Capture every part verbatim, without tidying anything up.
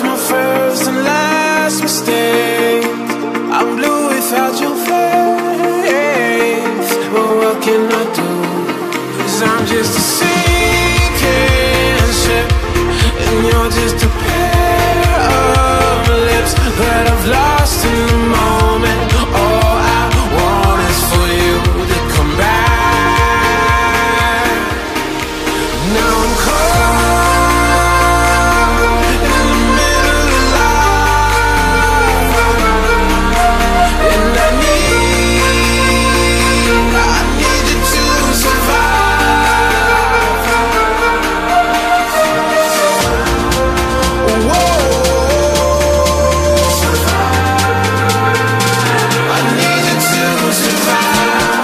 my first and last mistake. I'm blue without your face, but what can I do? 'Cause I'm just a sinking ship, and you're just a pair of lips that I've lost in the moment. All I want is for you to come back. Now I'm caught in the middle of life, and I need, I need you to survive. Whoa, I need you to survive.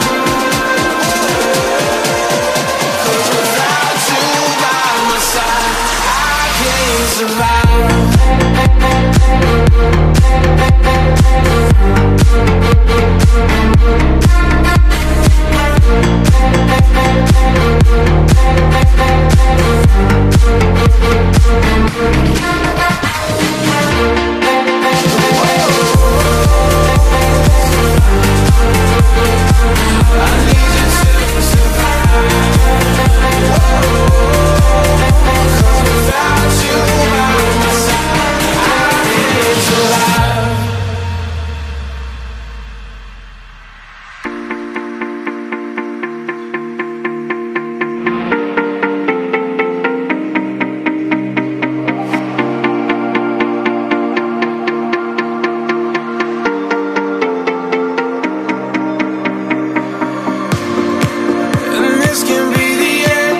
'Cause without you by my side, I can't survive. I need you to survive. 'Cause without you by my side, I can't survive. And this can be the end.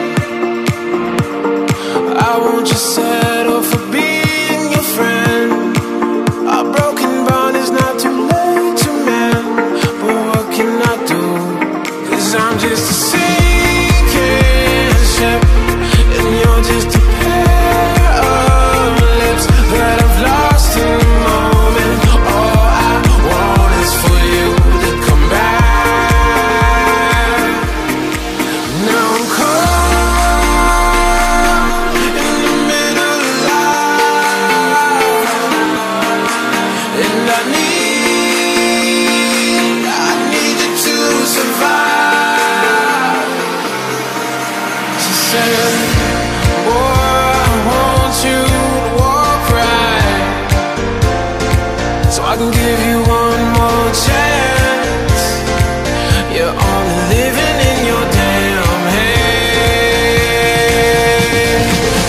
I won't just settle for being your friend. Our broken bond is not too late to mend, but what can I do? 'Cause I'm just a sinking ship, and you're just a pair of lips that I've lost in the moment. All I want is for you to come back. Now I'm caught in the middle of life, and I need, I need you to survive. She said, boy, I want you to walk right, so I can give you one more chance. You're only living in your damn head.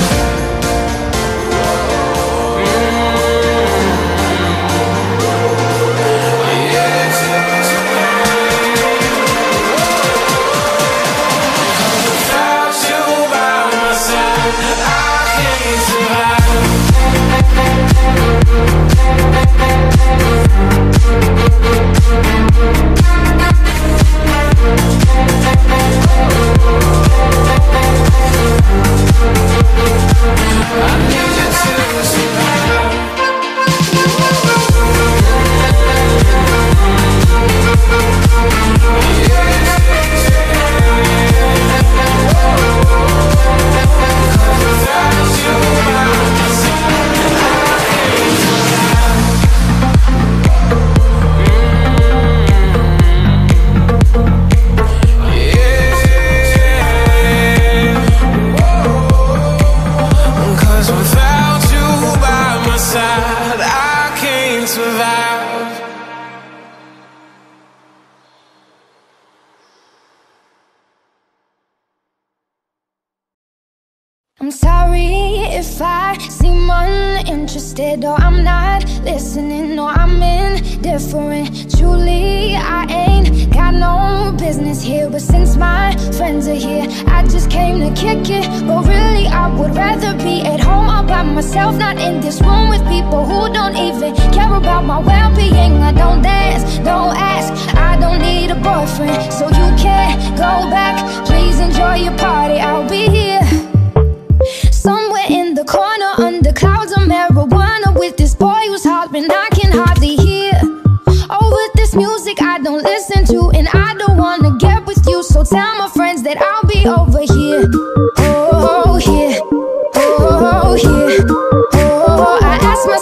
Without you by my side, I can't survive. I need you to survive. Without you by my side, I can't survive. Yeah. 'Cause without you by my side, I can't survive. I'm sorry if I seem uninterested, or I'm not listening, or I'm indifferent. Truly, I ain't got no business here, but since my friends are here, I just came to kick it. But really, I would rather be at home all by myself, not in this room with people who don't even care about my well-being. I don't dance, don't ask, I don't need a boyfriend, so you can't go back. Please enjoy your party, I'll be here somewhere in the corner under clouds of marijuana with this boy who's hollering I can hardly hear. Over this music I don't listen to, and I don't wanna get with you, so tell my friends that I'll be over here. Oh, here, oh, here, oh, I asked my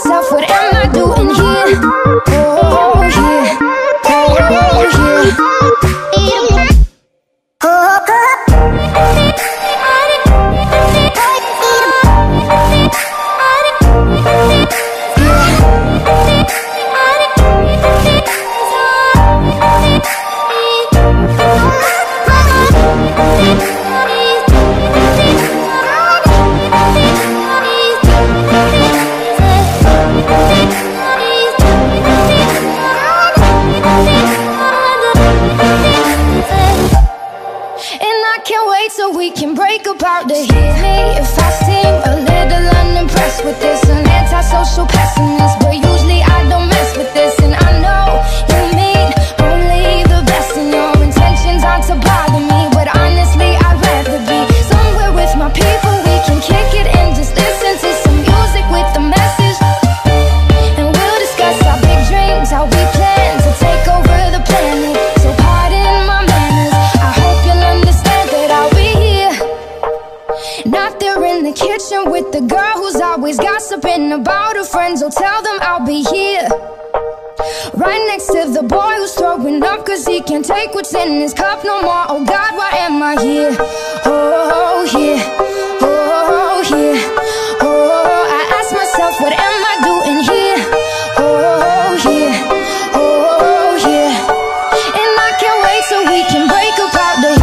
missing this, but usually I don't mess with this. And I know you mean only the best, and your intentions aren't to bother me. But honestly, I'd rather be somewhere with my people. We can kick it and just listen to some music with a message, and we'll discuss our big dreams, how we plan to take over the planet. So pardon my manners, I hope you'll understand that I'll be here, not there in the kitchen with the girl who's always gossiping about her friends. Oh, tell them I'll be here, right next to the boy who's throwing up cause he can't take what's in his cup no more. Oh God, why am I here? Oh yeah, oh yeah, oh, I ask myself, what am I doing here? Oh yeah, oh yeah, and I can't wait so we can break apart the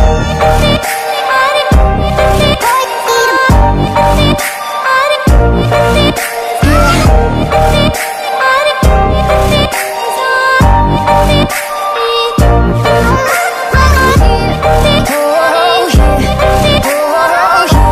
oh yeah, oh yeah.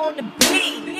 on the beat.